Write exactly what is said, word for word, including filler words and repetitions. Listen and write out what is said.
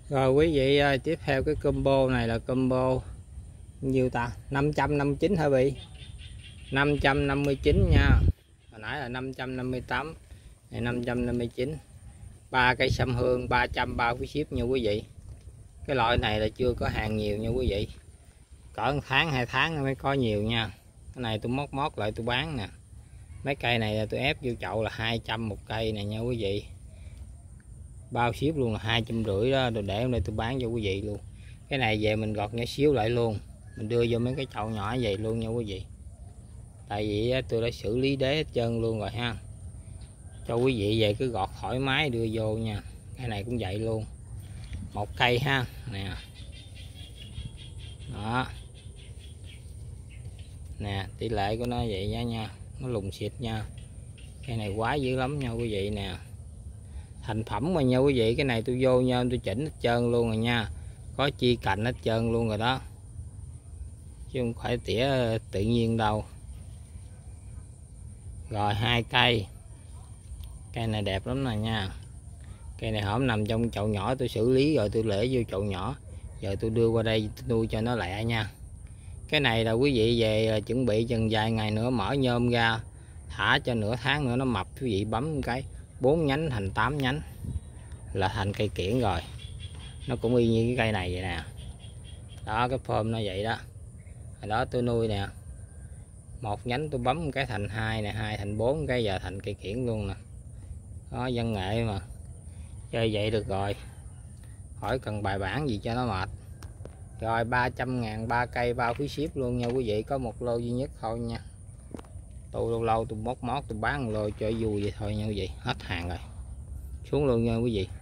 Rồi quý vị ơi, tiếp theo cái combo này là combo nhiêu ta? năm trăm năm mươi chín hả vị? năm trăm năm mươi chín nha. Hồi nãy là năm trăm năm mươi tám, này năm trăm năm mươi chín. Ba cây sâm hương ba trăm bao phí ship nha quý vị. Cái loại này là chưa có hàng nhiều nha quý vị. Cỡ một tháng hai tháng mới có nhiều nha. Cái này tôi móc mót lại tôi bán nè. Mấy cây này là tôi ép vô chậu là hai trăm một cây này nha quý vị. Bao ship luôn là hai trăm rưỡi đó, rồi để hôm nay tôi bán cho quý vị luôn. Cái này về mình gọt nhỏ xíu lại luôn, mình đưa vô mấy cái chậu nhỏ vậy luôn nha quý vị. Tại vì tôi đã xử lý đế hết trơn luôn rồi ha, cho quý vị về cứ gọt thoải mái đưa vô nha. Cái này cũng vậy luôn, một cây ha nè, đó nè, tỷ lệ của nó vậy nha nha, nó lùng xịt nha. Cái này quá dữ lắm nha quý vị nè, thành phẩm mà nha quý vị. Cái này tôi vô nha, tôi chỉnh hết trơn luôn rồi nha, có chi cành hết trơn luôn rồi đó, chứ không phải tỉa tự nhiên đâu. Rồi hai cây, cây này đẹp lắm nè nha. Cây này hổm nằm trong chậu nhỏ tôi xử lý rồi, tôi để vô chậu nhỏ, giờ tôi đưa qua đây tôi nuôi cho nó lẹ nha. Cái này là quý vị về chuẩn bị chừng vài ngày nữa mở nhôm ra, thả cho nửa tháng nữa nó mập, quý vị bấm cái bốn nhánh thành tám nhánh là thành cây kiển rồi. Nó cũng y như cái cây này vậy nè, đó cái form nó vậy đó. Hồi đó tôi nuôi nè, một nhánh tôi bấm cái thành hai nè, hai thành bốn, cái giờ thành cây kiển luôn nè. Đó, văn nghệ mà chơi vậy được rồi, khỏi cần bài bản gì cho nó mệt. Rồi ba trăm ngàn ba cây bao phí ship luôn nha quý vị, có một lô duy nhất thôi nha. Tôi lâu lâu tôi móc mót tôi bán một lô cho vui vậy thôi nha quý vị. Hết hàng rồi, xuống luôn nha quý vị.